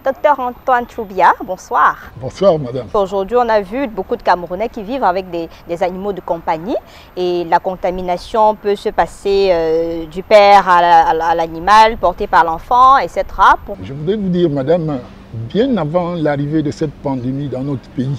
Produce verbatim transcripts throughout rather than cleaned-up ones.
Docteur Antoine Choubia, bonsoir. Bonsoir, madame. Aujourd'hui, on a vu beaucoup de Camerounais qui vivent avec des, des animaux de compagnie et la contamination peut se passer euh, du père à l'animal, porté par l'enfant, et cetera. Pour... Je voudrais vous dire, madame, bien avant l'arrivée de cette pandémie dans notre pays,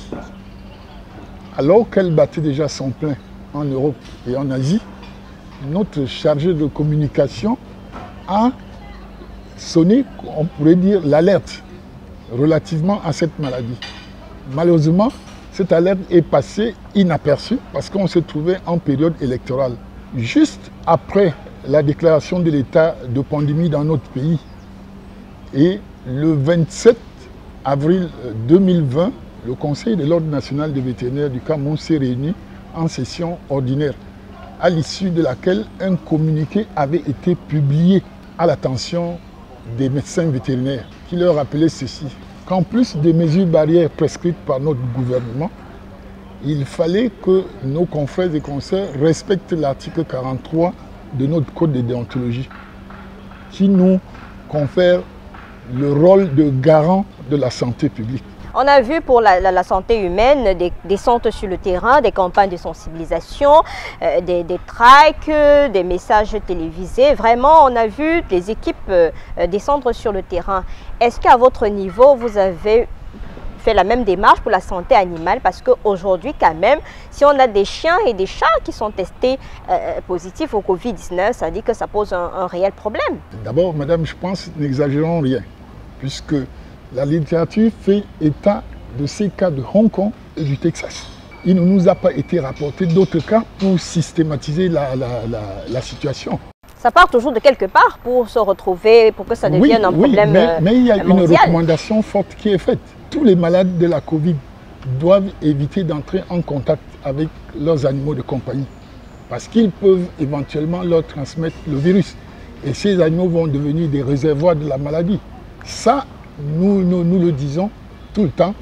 alors qu'elle battait déjà son plein en Europe et en Asie, notre chargé de communication a sonné, on pourrait dire, l'alerte relativement à cette maladie. Malheureusement, cette alerte est passée inaperçue parce qu'on se trouvait en période électorale. Juste après la déclaration de l'état de pandémie dans notre pays, et le vingt-sept avril deux mille vingt, le Conseil de l'Ordre national des vétérinaires du Cameroun s'est réuni en session ordinaire, à l'issue de laquelle un communiqué avait été publié à l'attention des médecins vétérinaires, qui leur rappelait ceci, qu'en plus des mesures barrières prescrites par notre gouvernement, il fallait que nos confrères et consoeurs respectent l'article quarante-trois de notre code de déontologie, qui nous confère le rôle de garant de la santé publique. On a vu pour la, la, la santé humaine des, des centres sur le terrain, des campagnes de sensibilisation, euh, des, des tracts, des messages télévisés. Vraiment, on a vu les équipes euh, descendre sur le terrain. Est-ce qu'à votre niveau, vous avez fait la même démarche pour la santé animale? Parce qu'aujourd'hui, quand même, si on a des chiens et des chats qui sont testés euh, positifs au Covid dix-neuf, ça dit que ça pose un, un réel problème. D'abord, madame, je pense, n'exagérons rien, puisque la littérature fait état de ces cas de Hong Kong et du Texas. Il ne nous a pas été rapporté d'autres cas pour systématiser la, la, la, la situation. Ça part toujours de quelque part pour se retrouver, pour que ça devienne oui, un oui, problème mais, mais il y a mondial. Une recommandation forte qui est faite. Tous les malades de la Covid doivent éviter d'entrer en contact avec leurs animaux de compagnie parce qu'ils peuvent éventuellement leur transmettre le virus. Et ces animaux vont devenir des réservoirs de la maladie. Ça, Nous, nous, nous le disons tout le temps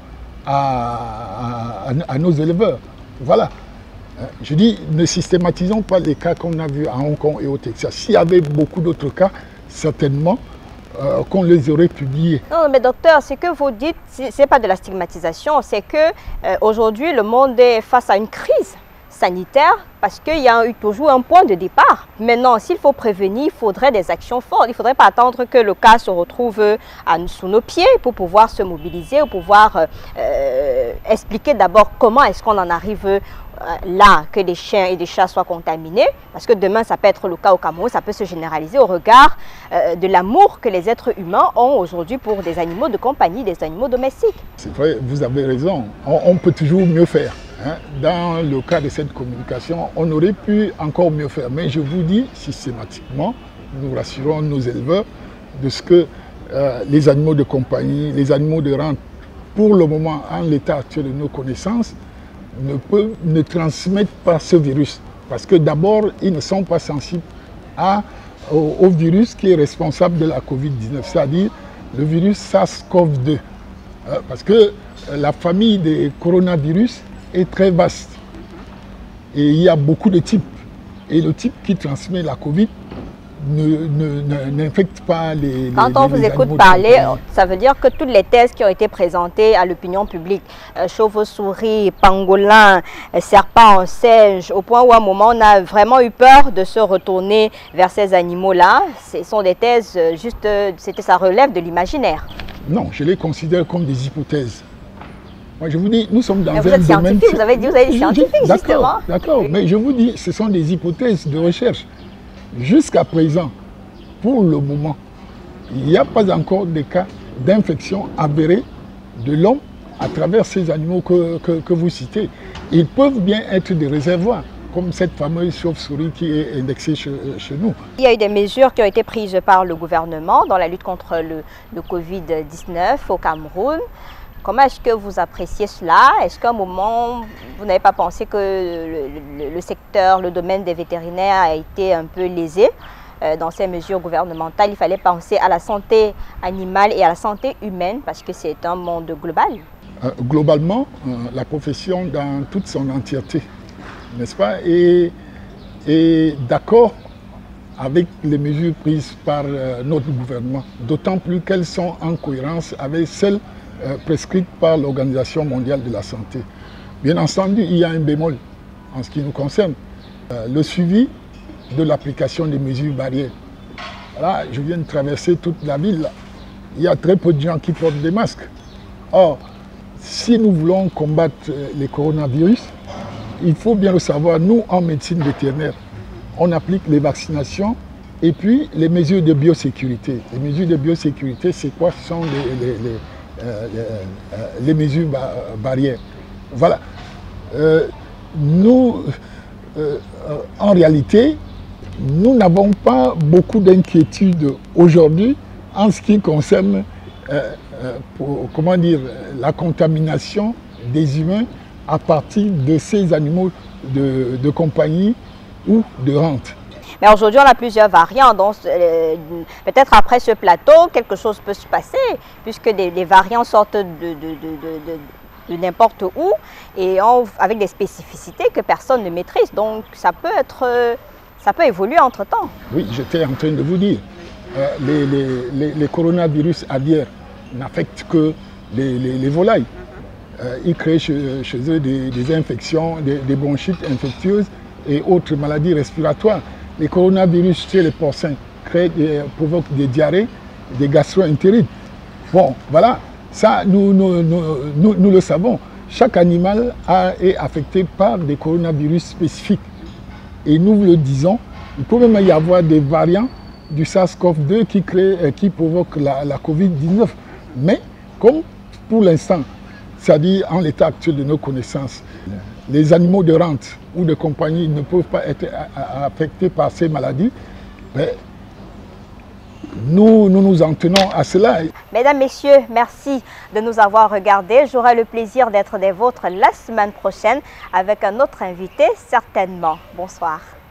à, à, à nos éleveurs. Voilà. Je dis, ne systématisons pas les cas qu'on a vus à Hong Kong et au Texas. S'il y avait beaucoup d'autres cas, certainement euh, qu'on les aurait publiés. Non, mais docteur, ce que vous dites, ce n'est pas de la stigmatisation, c'est qu'aujourd'hui, euh, le monde est face à une crise sanitaire parce qu'il y a eu toujours un point de départ. Maintenant, s'il faut prévenir, il faudrait des actions fortes. Il ne faudrait pas attendre que le cas se retrouve à, sous nos pieds pour pouvoir se mobiliser, pour pouvoir euh, expliquer d'abord comment est-ce qu'on en arrive euh, là, que des chiens et des chats soient contaminés. Parce que demain, ça peut être le cas au Cameroun, ça peut se généraliser au regard euh, de l'amour que les êtres humains ont aujourd'hui pour des animaux de compagnie, des animaux domestiques. C'est vrai, vous avez raison. On, on peut toujours mieux faire. Dans le cas de cette communication, on aurait pu encore mieux faire. Mais je vous dis systématiquement, nous rassurons nos éleveurs de ce que euh, les animaux de compagnie, les animaux de rente, pour le moment, en l'état actuel de nos connaissances, ne, peuvent, ne transmettent pas ce virus. Parce que d'abord, ils ne sont pas sensibles à, au, au virus qui est responsable de la Covid dix-neuf, c'est-à-dire le virus SARS-CoV deux. Euh, parce que la famille des coronavirus est très vaste et il y a beaucoup de types et le type qui transmet la Covid n'infecte pas les, les Quand on vous écoute parler, ça veut dire que toutes les thèses qui ont été présentées à l'opinion publique, euh, chauve-souris, pangolin, euh, serpent en singe, au point où à un moment on a vraiment eu peur de se retourner vers ces animaux-là, ce sont des thèses euh, juste, euh, c'était ça relève de l'imaginaire. Non, je les considère comme des hypothèses. Moi, je vous dis, nous sommes dans mais un vous êtes domaine... Scientifique, vous avez dit vous êtes scientifique, justement. D'accord, mais je vous dis, ce sont des hypothèses de recherche. Jusqu'à présent, pour le moment, il n'y a pas encore de cas d'infection avérée de l'homme à travers ces animaux que, que, que vous citez. Ils peuvent bien être des réservoirs, comme cette fameuse chauve-souris qui est indexée chez, chez nous. Il y a eu des mesures qui ont été prises par le gouvernement dans la lutte contre le, le Covid dix-neuf au Cameroun. Comment est-ce que vous appréciez cela? Est-ce qu'à un moment, vous n'avez pas pensé que le, le, le secteur, le domaine des vétérinaires a été un peu lésé euh, dans ces mesures gouvernementales? Il fallait penser à la santé animale et à la santé humaine parce que c'est un monde global. Euh, globalement, euh, la profession dans toute son entièreté, n'est-ce pas, est, est d'accord avec les mesures prises par euh, notre gouvernement, d'autant plus qu'elles sont en cohérence avec celles euh, prescrites par l'Organisation mondiale de la santé. Bien entendu, il y a un bémol en ce qui nous concerne, euh, le suivi de l'application des mesures barrières. Là, je viens de traverser toute la ville, là. Il y a très peu de gens qui portent des masques. Or, si nous voulons combattre les coronavirus, il faut bien le savoir, nous, en médecine vétérinaire, on applique les vaccinations et puis les mesures de biosécurité. Les mesures de biosécurité, c'est quoi? Ce sont les, les, les, euh, les, euh, les mesures ba barrières. Voilà. Euh, nous, euh, en réalité, nous n'avons pas beaucoup d'inquiétudes aujourd'hui en ce qui concerne euh, euh, pour, comment dire, la contamination des humains à partir de ces animaux de, de compagnie ou de rente. Mais aujourd'hui, on a plusieurs variants, donc euh, peut-être après ce plateau, quelque chose peut se passer, puisque des, des variants sortent de, de, de, de, de n'importe où, et on, avec des spécificités que personne ne maîtrise, donc ça peut, être, ça peut évoluer entre-temps. Oui, j'étais en train de vous dire, euh, les, les, les, les coronavirus aviaires n'affectent que les, les, les volailles. Euh, ils créent chez, chez eux des, des infections, des, des bronchites infectieuses et autres maladies respiratoires. Les coronavirus chez les porcins créent des, provoquent des diarrhées, des gastro-entérites. Bon, voilà, ça nous, nous, nous, nous, nous le savons. Chaque animal a, est affecté par des coronavirus spécifiques. Et nous le disons, il peut même y avoir des variants du SARS CoV deux qui, créent, qui provoquent la, la Covid dix-neuf. Mais comme pour l'instant, c'est-à-dire en l'état actuel de nos connaissances, les animaux de rente ou de compagnie ne peuvent pas être affectés par ces maladies, mais nous, nous nous en tenons à cela. Mesdames, Messieurs, merci de nous avoir regardés. J'aurai le plaisir d'être des vôtres la semaine prochaine avec un autre invité, certainement. Bonsoir.